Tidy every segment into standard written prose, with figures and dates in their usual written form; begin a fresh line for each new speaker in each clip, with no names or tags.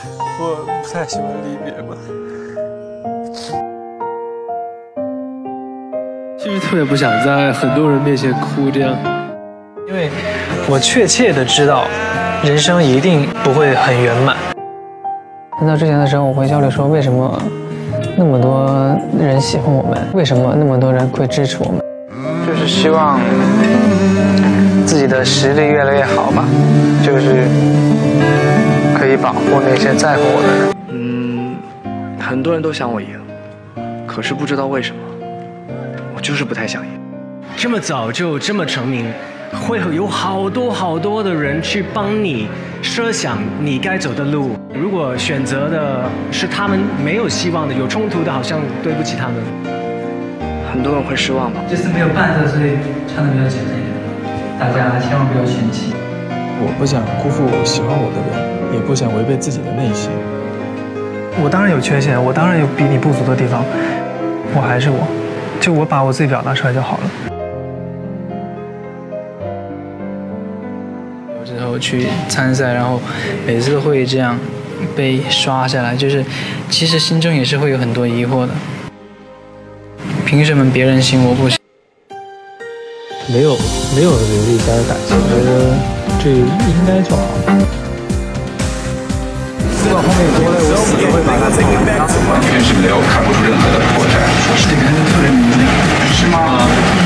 我不太喜欢离别吧。就是特别不想在很多人面前哭这样，
因为我确切的知道，人生一定不会很圆满。看到之前的时候，我会焦虑说，为什么那么多人喜欢我们？为什么那么多人会支持我们？就是希望自己的实力越来越好吧，就是可以保护那些在乎我的人。
很多人都想我赢，可是不知道为什么，我就是不太想赢。
这么早就这么成名，会有好多的人去帮你设想你该走的路。如果选择的是他们没有希望的、有冲突的，好像对不起他们。
很多人会失望吧。
这次没有伴奏，所以唱的比较简单一点，大家千万不要嫌弃。
我不想辜负喜欢我的人，也不想违背自己的内心。
我当然有缺陷，我当然有比你不足的地方，我还是我，就我把我自己表达出来就好了。
之后去参赛，然后每次都会这样被刷下来，就是其实心中也是会有很多疑惑的。凭什么别人行我不行？
没有留一家的感情，我觉得这应该就好。
如果后面多了我死都会把它做完。
完全是没有看不出任何的破绽。
这个特别明显，是吗？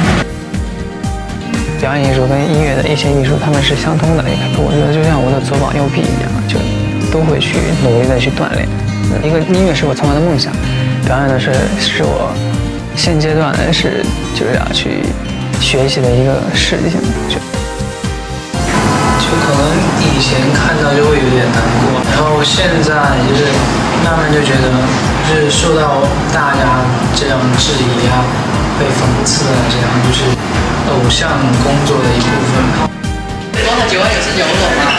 表演艺术跟音乐的一些艺术，他们是相通的。我觉得就像我的左膀右臂一样，就都会去努力的去锻炼。一个音乐是我从来的梦想，表演的是我现阶段的就是要去学习的一个事情。就可能以前看到就会有点难过，然后现在就是慢慢就觉得，就是受到大家这样质疑啊，被讽刺啊，这样就是偶像工作的一部分。
我很喜欢也是牛肉吗？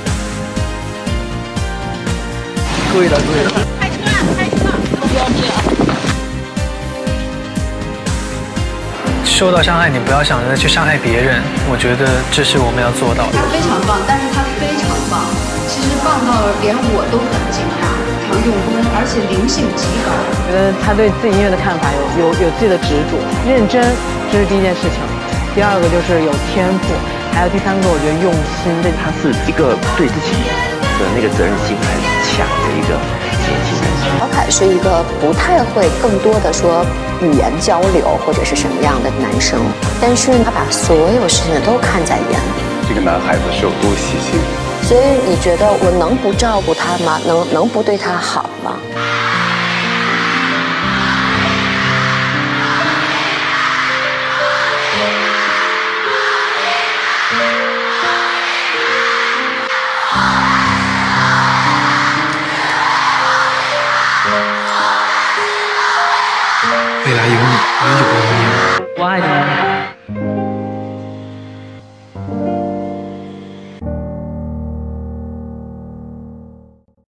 故意的。
开车，不要命啊！
受到伤害，你不要想着去伤害别人，我觉得这是我们要做到的。
他非常棒，但是他非常棒，其实棒到了连我都很惊讶，非常用功，而且灵性极高。
觉得他对自己音乐的看法有自己的执着，认真，这是第一件事情。第二个就是有天赋，还有第三个，我觉得用心。
他是一个对自己的那个责任心很强的一个年轻人。
小凯是一个不太会更多的说语言交流或者是什么样的男生，但是他把所有事情都看在眼里。
这个男孩子是有多细心？
所以你觉得我能不照顾他吗？能不对他好吗？
未来有你，也有我。